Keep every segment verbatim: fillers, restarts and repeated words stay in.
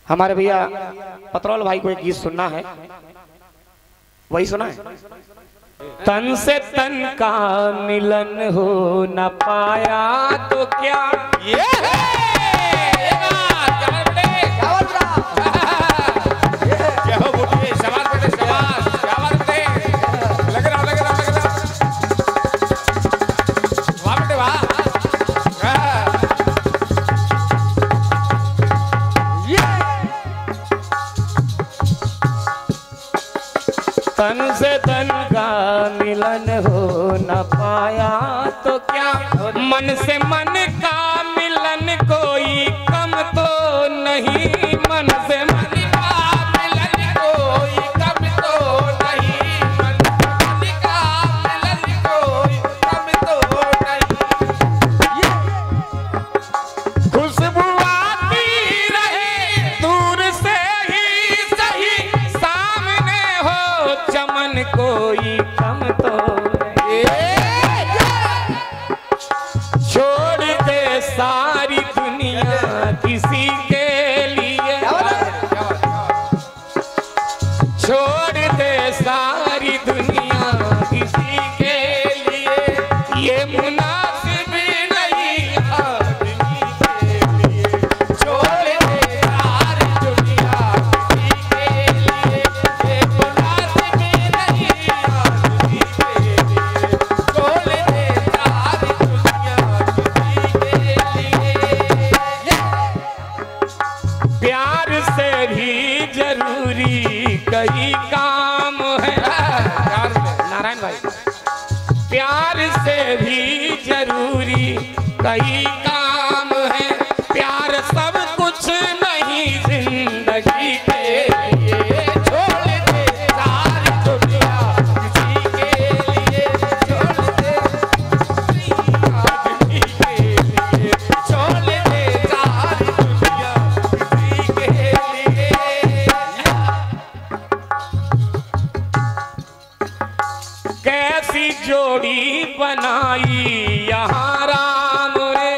हमारे भैया पतरौल भाई को एक गीत सुनना है, वही सुना है। तन से तन का मिलन हो न पाया तो क्या ये तन से तन का मिलन हो न पाया तो क्या, मन से मन का मिलन कोई कम तो नहीं, मन से मन का मिलन कोई कम तो नहीं, मन से मन का मिलन कोई कम तो नहीं। खुशबू आती रहे दूर से ही सही, सामने हो चमन कोई कम तो नहीं। छोड़ दे सारी दुनिया किसी के लिए, छोड़ दे सारी दुनिया किसी के लिए, ये मुनासिब नहीं आदमी के लिए। छोड़ दे सारी दुनिया किसी के लिए, ये मुनासिब नहीं आदमी के लिए। छोड़ दे सारी दुनिया किसी के लिए। प्यार से भी जरूरी कई काम है, नारायण भाई, प्यार से भी जरूरी कई काम है, प्यार सब कुछ नहीं जिंदगी के लिए। छोड़ दे सारी दुनिया किसी के लिए, छोड़ दे आदमी के लिए, छोड़ दे सारी दुनिया किसी के लिए। कैसी जोड़ी बनाई यहाँ राम ने,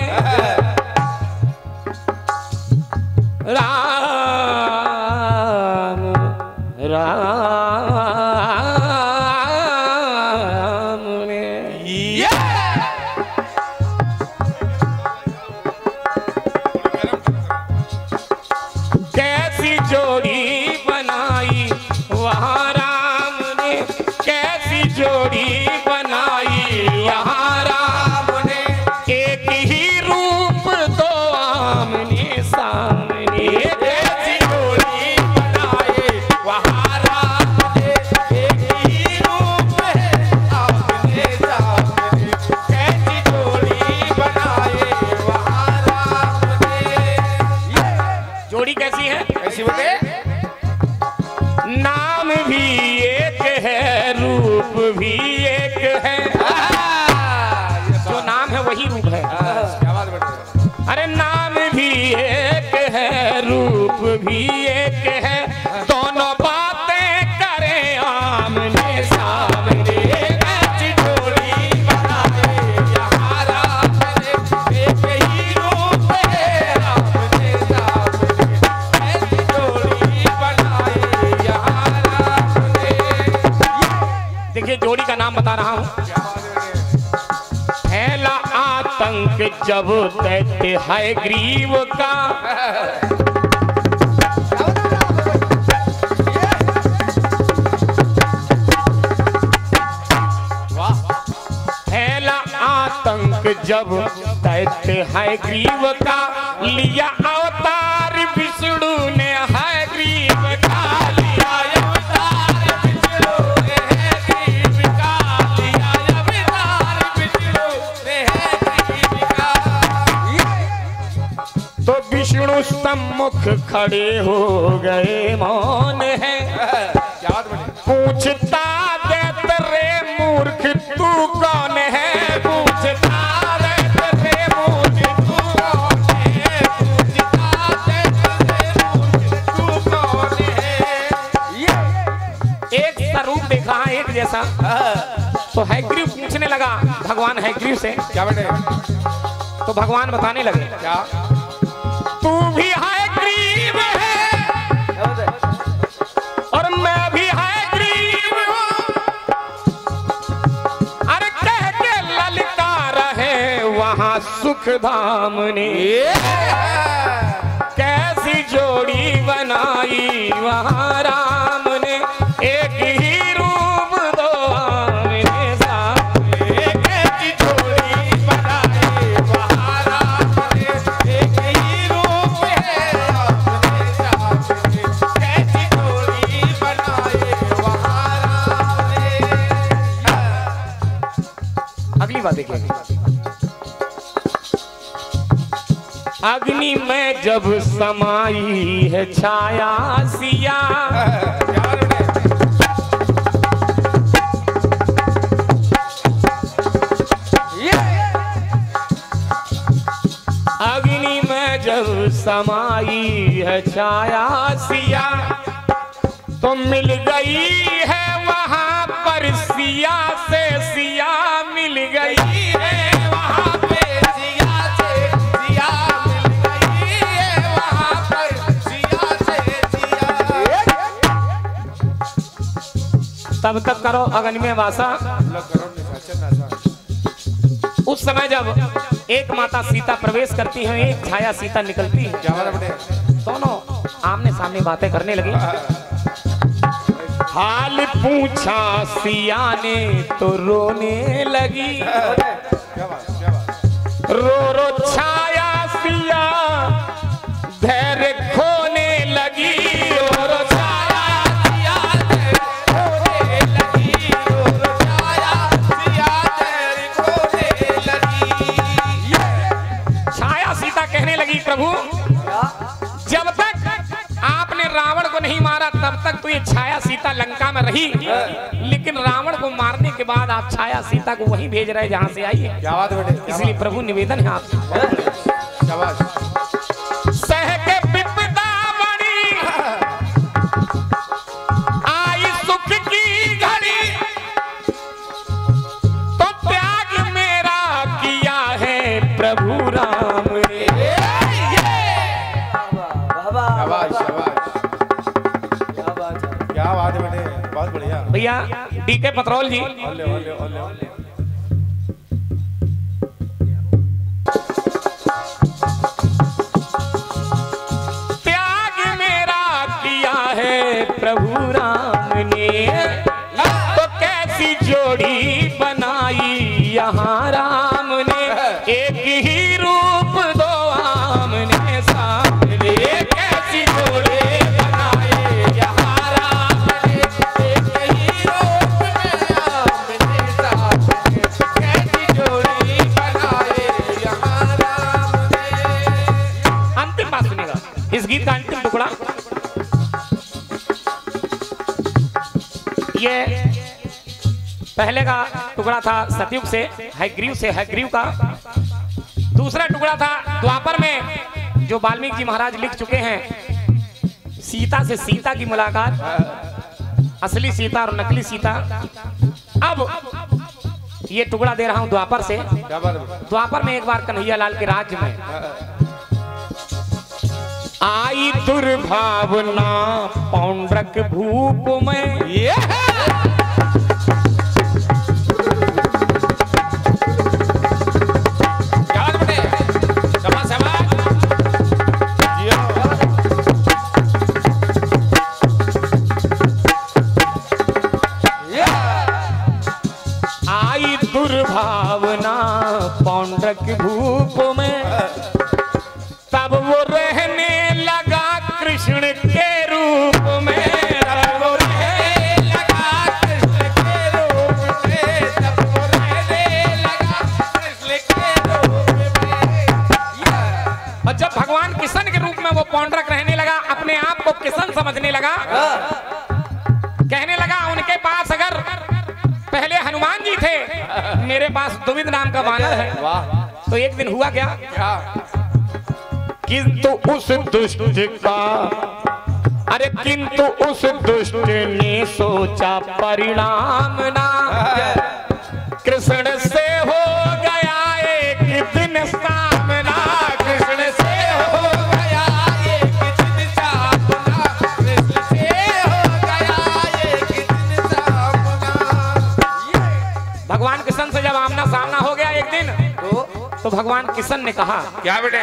राम राम ने। कैसी जोड़ी बनाई वहाँ राम ने, कैसी जोड़ी बनाई यहाँ राम ने, एक ही रूप दो आमने सामने। कैसी जोड़ी बनाई वहाँ राम ने, एक ही रूप है आमने सामने। कैसी जोड़ी बनाई वहाँ राम ने। जोड़ी कैसी है, कैसी बते? नाम भी एक है, रूप भी एक है, जो नाम है वही रूप है। अरे नाम भी एक है, रूप भी एक है, दोनों बातें करें आमने सामने। ऐसी जोड़ी बनाए यहाँ राम ने, एक ही रूप है आमने सामने। ऐसी जोड़ी बनाए यहाँ राम ने। देखिए जोड़ी का नाम बता रहा हूँ। फैला आतंक जब दैत्य है ग्रीव का, फैला आतंक जब दैत्य है ग्रीव का, लिया अवतार विष्णु ने है ग्रीव का, लिया अवतार विष्णु ने है ग्रीव का, लिया अवतार विष्णु ने है ग्रीव का। तो विष्णु सम्मुख खड़े हो गए, मौन है, पूछता दैत्य रे मूर्ख तू कौन है, पूछता दैत्य रे मूर्ख तू कौन है, पूछता दैत्य रे मूर्ख तू कौन है। एक स्वरूप देखा एक जैसा, तो हैग्रीव पूछने लगा भगवान हैग्रीव से, क्या बेटे? तो भगवान बताने लगे, क्या तू भी हैग्रीव है धाम ने कैसी जोड़ी बनाई वहाँ राम ने, एक ही रूप दो आमने सामने। कैसी जोड़ी बनाई वहाँ राम ने, एक ही रूप है आमने सामने। कैसी जोड़ी बनाई वहाँ राम ने। अगली बात देखिए, अग्नि में जब समाई है छाया सिया, अग्नि में जब समाई है छाया सिया, तो मिल गई है वहां पर सिया से सिया, मिल गई है वहां पे सिया से सिया, मिल गई है वहां पर सिया से सिया। तब तक करो अग्नि में वासा। उस समय जब एक माता सीता प्रवेश करती है, एक छाया सीता निकलती है, दोनों आमने सामने बातें करने लगी। हाल पूछा सिया ने तो रोने लगी, रो रो छाया सिया धैर्य खोने लगी, रो रो छाया सिया धैर्य खोने लगी, रो रो छाया सिया धैर्य खोने लगी। छाया सीता कहने लगी, प्रभु जब तक आपने रावण को नहीं मारा तब तक तो ये छाया सीता लंका में रही, लेकिन रावण को मारने के बाद आप छाया सीता को वहीं भेज रहे जहां से आई है। क्या बात बेटे, इसलिए प्रभु निवेदन है आपसे, सह के विपदा बड़ी आई सुख की घड़ी, तो त्याग मेरा किया है प्रभु राम ने। क्या बात है बेटे, बहुत बढ़िया भैया। डीके पत्रोल जी, ओले, ओले, ओले, ओले। त्याग मेरा किया है प्रभु राम ने, तो कैसी जोड़ी बनाई यहाँ राम ने, एक ही रूप दो आमने सामने। कैसी जोड़ी इस गीत का अंतिम टुकड़ा, ये पहले का टुकड़ा था सतयुग से हयग्रीव से हयग्रीव का, दूसरा टुकड़ा था द्वापर में जो वाल्मीकि जी महाराज लिख चुके हैं, सीता से सीता की मुलाकात, असली सीता और नकली सीता। अब ये टुकड़ा दे रहा हूं द्वापर से। द्वापर में एक बार कन्हैया लाल के राज्य में आई दुर्भावना पौंड्रक भूप में, आई दुर्भावना पौंड्रक भूप में, तब वो रहने लगा कृष्ण के रूप में, तब वो रहने लगा कृष्ण के रूप में, तब वो रहने लगा कृष्ण के रूप में। और जब भगवान किशन के रूप में वो पौंड्रक रहने लगा, अपने आप को किशन समझने लगा, कहने लगा उनके पास अगर पहले हनुमान जी थे, मेरे पास दुविध नाम का वानर है। तो एक दिन हुआ क्या, किंतु उस दुष्ट का, अरे किंतु उस दुष्ट ने सोचा परिणाम ना, कृष्ण से हो गया एक दिन सामना, कृष्ण से हो गया एक दिन सामना, कृष्ण से हो गया एक दिन सामना। भगवान कृष्ण से जब आमना सामना हो गया एक दिन, तो तो भगवान किशन ने कहा क्या बेटे?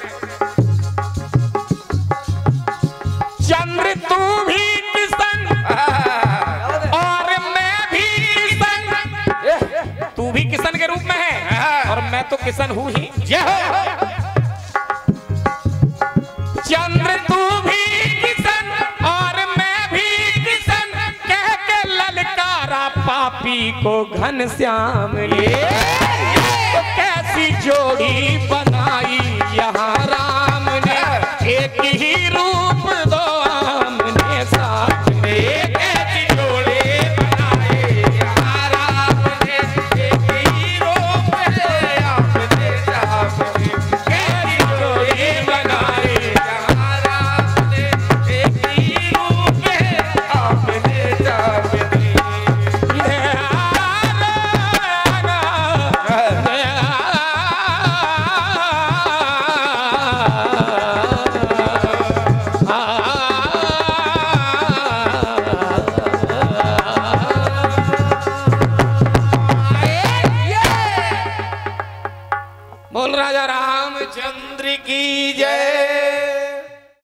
चंद्र तू भी किशन और मैं भी किशन, तू भी किशन के रूप में है और मैं तो किशन हूं ही। चंद्र तू भी किशन और मैं भी किशन, कह के ललकारा पापी को घनश्याम ने। तो कैसी जोड़ी बनाई यहाँ राम ने, एक ही रूप दो आमने सामने। कैसी जोड़ी बनाई यहाँ राम ने, एक ही रूप दो आमने सामने। कैसी जोड़ी बनाई यहाँ राम ने, एक ही रूप दो आमने सामने। बोल राजा रामचंद्र की जय।